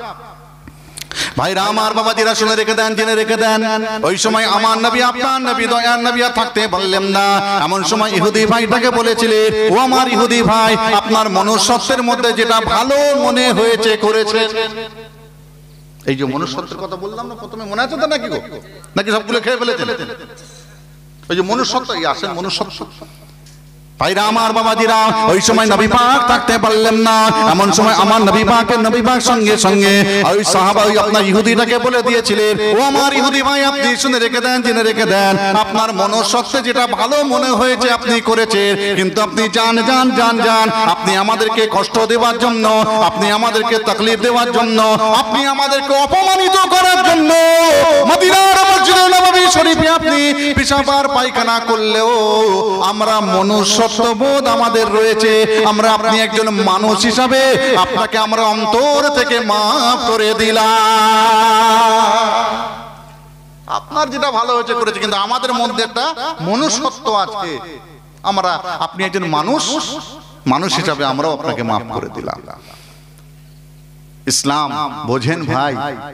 ভাইরা আমার বাবাজিরা শুনে রেখে দেন, জেনে রেখে দেন, ওই সময় আমার নবী আপনার নবী দয়ার নবী থাকতে বললেন না। এমন সময় ইহুদি ভাইটাকে বলেছিলেন, ও আমার ইহুদি ভাই, আপনার মনুষ্যত্বের মধ্যে যেটা ভালো মনে হয়েছে করেছে। এই যে মনুষ্যত্বের কথা বললাম না প্রথমে, মনে আছে তো নাকি গো? নাকি সবগুলো খেয়ে ফেলেছেন? ওই যে মনুষ্যত্ব, আসেন মনুষ্যত্ব। ভাইরা আমার বাবাজিরা, ওই সময় নবী পাক থাকতে পারলেন না। এমন সময় আমার নবী পাক সঙ্গে সঙ্গে ওই সাহাবা, ওই আপনার ইহুদিটাকে বলে দিয়েছিলেন, ও আমার ইহুদি ভাই, আপনি শুনে রেখে দেন, জেনে রেখে দেন, আপনার মনুষ্যত্বে যেটা ভালো মনে হয়েছে আপনি করেছেন, কিন্তু আপনি জান, আপনি আমাদেরকে কষ্ট দেওয়ার জন্য, আপনি আমাদেরকে তাকলিফ দেওয়ার জন্য, আপনি আমাদেরকে অপমানিত করার জন্য মদিনার মসজিদে নববী শরীফে আপনি পেশাব আর পায়খানা করলেও আমরা মনুষ্যত্ববোধ আমাদের রয়েছে, আমরা আপনি একজন মানুষ হিসাবে আপনাকে আমরা অন্তর থেকে মাফ করে দিলাম। আপনার যেটা ভালো হয়েছে করেছে, কিন্তু আমাদের মধ্যে একটা মনুষ্যত্ব আছে, আমরা আপনি একজন মানুষ হিসাবে আমরাও আপনাকে মাফ করে দিলাম। ইসলাম বোঝেন ভাই,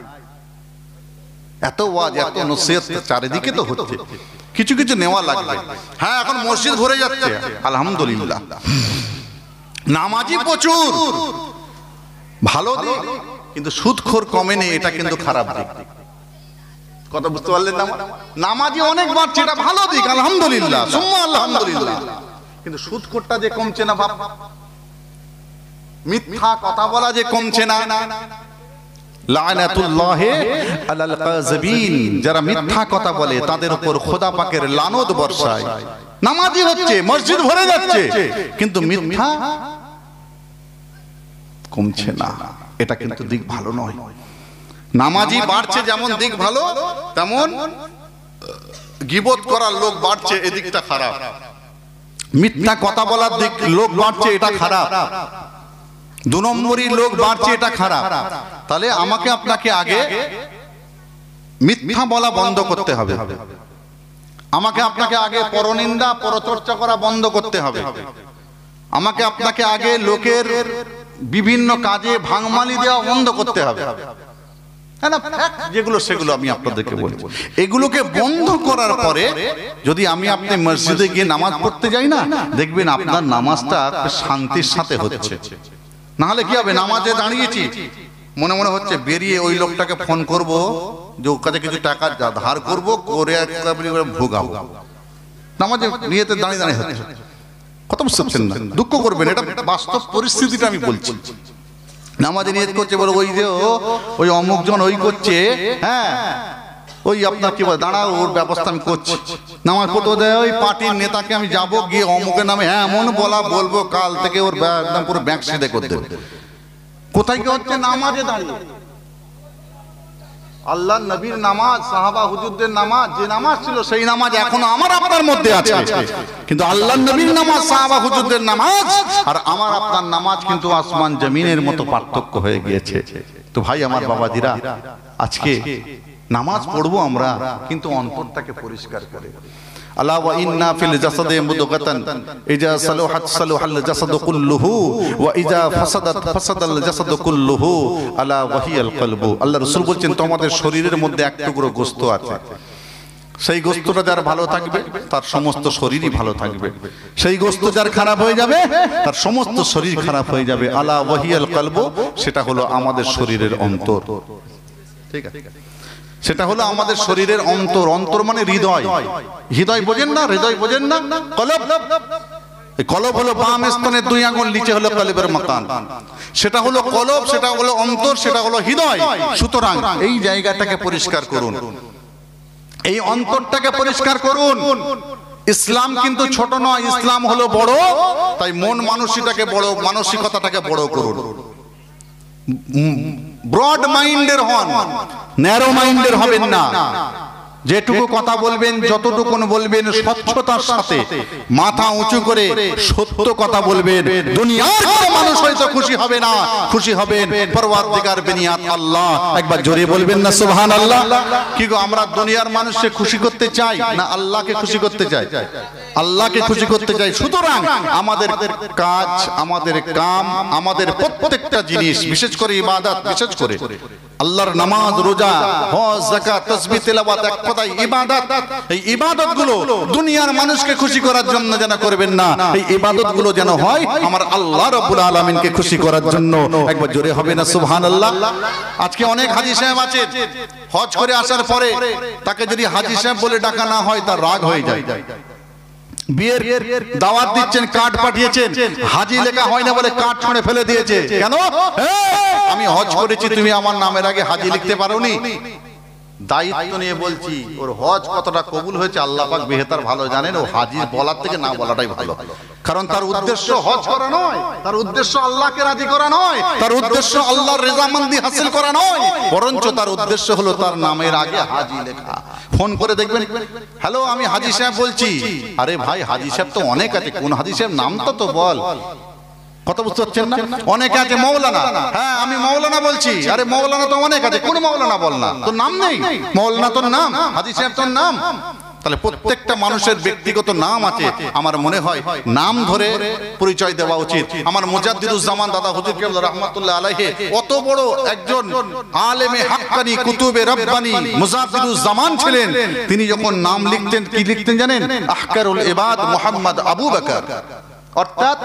এত ওয়াজ এত নসিহত চারিদিকে তো হচ্ছে, কিছু কিছু নেওয়া লাগবে। হ্যাঁ, এখন মসজিদ ভরে যাচ্ছে, আলহামদুলিল্লাহ। নামাজি প্রচুর, ভালো দিক, কিন্তু সুদখোর কমেনি, এটা কিন্তু খারাপ দিক। কথা বুঝতে পারলেন না? নামাজি অনেক বাড়ছে, এটা ভালো দিক, আলহামদুলিল্লাহ, সুম্মা আলহামদুলিল্লাহ। কিন্তু সুদখোরটা যে কমছে না বাপ, মিথ্যা কথা বলা যে কমছে না, লানাতুল্লাহি আলাল কাযিবিন, যারা মিথ্যা কথা বলে তাদের উপর খোদা পাকের লানত বর্ষায়। নামাজি হচ্ছে, মসজিদ ভরে যাচ্ছে, কিন্তু মিথ্যা কমছে না, এটা কিন্তু দিক ভালো নয়। নামাজি বাড়ছে যেমন দিক ভালো, তেমন গীবত করার লোক বাড়ছে, এদিকটা খারাপ। মিথ্যা কথা বলার দিক লোক বাড়ছে, এটা খারাপ। 2 নম্বরই লোক বাড়ছে, এটা খারাপ। তাহলে আমাকে আপনাকে আগে মিথ্যা বলা বন্ধ করতে হবে, আমাকে আপনাকে আগে পরনিন্দা পরচর্চা করা বন্ধ করতে হবে, আমাকে আপনাকে আগে লোকের বিভিন্ন কাজে ভাঙমালি দেওয়া বন্ধ করতে হবে। যেগুলো সেগুলো আমি আপনাদেরকে বলি, এগুলোকে বন্ধ করার পরে যদি আমি আপনি মসজিদে গিয়ে নামাজ পড়তে যাই না, দেখবেন আপনার নামাজটা শান্তির সাথে হচ্ছে। না হলে কি হবে, নামাজে দাঁড়িয়েছি, মনে মনে হচ্ছে বেরিয়ে ওই লোকটাকে ফোন করব, যে ওর কাছে কিছু টাকা ধার করবো, করে ভোগাবো। নামাজে নিয়েতে দাঁড়িয়ে দাঁড়িয়ে হচ্ছে। কথা বুঝতে না, দুঃখ করবেন, এটা বাস্তব পরিস্থিতিটা আমি বলছি। নামাজে নিয়ত করছে, বলে ওই যে ওই অমুক জন ওই করছে, হ্যাঁ ওই আপনার কি বলে, দাঁড়াও ওর ব্যবস্থা আমি করছি। নামাজ পড়তে দেয়, ওই পার্টির নেতাকে আমি যাবো, গিয়ে অমুকের নামে হ্যাঁ এমন বলবো, কাল থেকে ওর একদম পুরো ব্যাংক সিধে করে দেবে। কোথায় কি হচ্ছে? নামাজে দাঁড়িয়ে। আল্লাহ নবীর নামাজ, সাহাবা হুজুরদের নামাজ, যে নামাজ ছিল সেই নামাজ এখনো আমার আপনার মধ্যে আছে, কিন্তু আল্লাহ নবীর নামাজ, সাহাবা হুজুরদের নামাজ আর আমার আপনার নামাজ কিন্তু আসমান জমিনের মতো পার্থক্য হয়ে গিয়েছে। তো ভাই আমার বাবাজিরা, আজকে নামাজ পড়বো আমরা, কিন্তু অন্তরটাকে পরিষ্কার করে। আলা ওয়া ইন্না ফিল জাসাদি মুদগাতান ইজা সালাহাত সালাহাল জাসাদু কুল্লুহু ওয়া ইজা ফাসাদাত ফাসাদাল জাসাদু কুল্লুহু আলা ওয়া হিয়াল কলবু। আল্লাহ রাসূল বলেন, তোমাদের শরীরের মধ্যে এক টুকরো গোশত আছে, সেই গোস্তটা যার ভালো থাকবে তার সমস্ত শরীরই ভালো থাকবে, সেই গোস্ত যার খারাপ হয়ে যাবে তার সমস্ত শরীর খারাপ হয়ে যাবে। আলা ওয়াহিয়াল কলব, সেটা হলো আমাদের শরীরের অন্তর। ঠিক আছে, সেটা হলো আমাদের শরীরের অন্তর। অন্তর মানে হৃদয়। হৃদয় বোঝেন না? হৃদয় বোঝেন না? কলব, এই কলব হলো বাম স্তনের 2 আঙ্গুল নিচে হলো কলবের মাকান। সেটা হলো কলব, সেটা হলো অন্তর, সেটা হলো হৃদয়। সুতরাং এই জায়গাটাকে পরিষ্কার করুন, এই অন্তরটাকে পরিষ্কার করুন। ইসলাম কিন্তু ছোট নয়, ইসলাম হলো বড়। তাই মন মানসিকতাটাকে বড় করুন। ব্রড মাইন্ডের হন, ন্যারো মাইন্ডের হবেন না। যেটুকু কথা বলবেন, যতটুকুন বলবেন স্বচ্ছতার সাথে, মাথা উঁচু করে সত্য কথা বলবেন। দুনিয়ার কোনো মানুষ হয়তো খুশি হবে না, খুশি হবেন পরওয়ারদিগার বেনিয়াত আল্লাহ। একবার জোরে বলবেন না সুবহানাল্লাহ। কি গো, আমরা দুনিয়ার মানুষকে খুশি করতে চাই না আল্লাহকে খুশি করতে চাই? আল্লাহকে খুশি করতে চাই। সুতরাং আমাদের কাজ, আমাদের কাম, আমাদের প্রত্যেকটা জিনিস, বিশেষ করে ইবাদত, বিশেষ করে আল্লাহর নামাজ, রোজা, হজ, যাকাত, তাসবিহ, তেলাওয়াত, এক কথায় ইবাদত। এই ইবাদতগুলো দুনিয়ার মানুষকে খুশি করার জন্য যেন করবেন না, এই ইবাদতগুলো যেন হয় আমার আল্লাহ রাব্বুল আলামিনকে খুশি করার জন্য। একবার জোরে হবে না সুবহানাল্লাহ। আজকে অনেক হাজী সাহেব আছে, হজ করে আসার পরে তাকে যদি হাজী সাহেব বলে ডাকা না হয় তার রাগ হয়ে যায়। বিয়ের দাওয়াত দিচ্ছেন, কার্ড পাঠিয়েছেন, হাজী লেখা হয় না বলে কার্ড ছুঁড়ে ফেলে দিয়েছে। কেন? আমি হজ করেছি, তুমি আমার নামের আগে হাজী লিখতে পারোনি। দায়িত্ব নিয়ে বলছি, ওর হজ কতটা কবুল হয়েছে আল্লাহ পাক বেহেতার ভালো জানেন। ও হাজী বলার থেকে না বলাটাই ভালো, কারণ তার উদ্দেশ্য হজ করা নয়, তার উদ্দেশ্য আল্লাহকে রাজি করা নয়, তার উদ্দেশ্য আল্লাহর রেজামন্দি হাসিল করা নয়, বরঞ্চ তার উদ্দেশ্য হলো তার নামের আগে হাজী লেখা। ফোন করে দেখবেন, হ্যালো আমি হাজী সাহেব বলছি। আরে ভাই, হাজী সাহেব তো অনেক আছে, কোন হাজী সাহেব নামটা তো বল। কথা বুঝতে পারছেন না? অনেকে আছে মৌলানা, হ্যাঁ আমি মৌলানা বলছি। আরে মৌলানা তো অনেক আছে, কোন মৌলানা বল না, তোর নাম নেই? মৌলানা তোর নাম, হাজী সাহেব তোর নাম। তাহলে প্রত্যেকটা মানুষের ব্যক্তিগত নাম আছে। আমার মনে হয় নাম ধরে পরিচয় দেওয়া উচিত। আমার মুজাদ্দিদুজ্জামান দাদা হুজুর কেবলা রাহমাতুল্লাহ আলাইহি অত বড় একজন আলেমে হাক্কানি, কুতুবে রব্বানি মুজাদ্দিদুজ্জামান ছিলেন। তিনি যখন নাম লিখতেন, কি লিখতেন জানেন? আহকারুল ইবাদ মুহাম্মদ আবু বকর, অর্থাৎ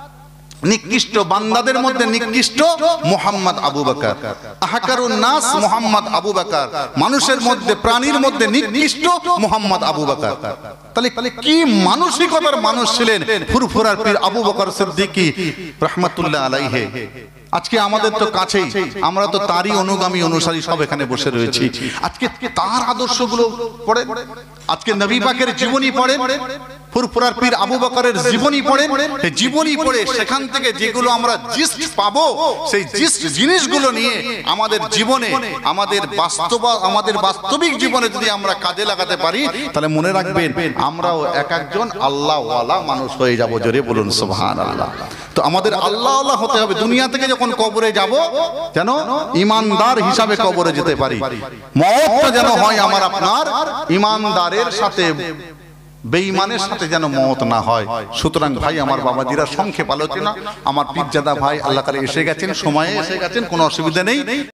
নিকৃষ্ট বান্দাদের মধ্যে নিকৃষ্ট মুহাম্মদ আবু বকর। আহকারুন নাস মুহাম্মদ আবু বকর, মানুষের মধ্যে, প্রাণীর মধ্যে নিকৃষ্ট মুহাম্মদ আবু বকর। তাহলে কি মানসিকতার মানুষ ছিলেন ফুরফুরার পীর আবু বকর সিদ্দিকী রাহমাতুল্লাহ আলাইহি। আজকে আমাদের তো কাছেই, আমরা তো তারই অনুগামী, অনুসারী সব এখানে বসে রয়েছি। আজকে তার আদর্শগুলো পড়ে, আজকে নবী পাকের জীবনী পড়ে, ফুরফুরার পীর আবু বকরের জীবনী পড়েন। এই জীবনী পড়ে সেখান থেকে যেগুলো আমরা জিস্ট পাবো, সেই জিস্ট জিনিসগুলো নিয়ে আমাদের জীবনে, আমাদের বাস্তবিক জীবনে যদি আমরা কাজে লাগাতে পারি, তাহলে মনে রাখবেন আমরাও এক একজন আল্লাহওয়ালা মানুষ হয়ে যাব। জোরে বলুন সুবহানাল্লাহ। তো আমাদের আল্লাহওয়ালা হতে হবে। দুনিয়া থেকে যখন কবরে যাব, যেন ইমানদার হিসাবে কবরে যেতে পারি। মওতটা যেন হয় আমার আপনার ইমানদারের সাথে, বেঈমানের সাথে যেন মওত না হয়। সুতরাং ভাই আমার বাবাজিরা, সংক্ষেপ আলোচনা। আমার পীরজাদা ভাই আল্লাহ তাআলা এসে গেছেন, সময়ে এসে গেছেন, কোনো অসুবিধা নেই।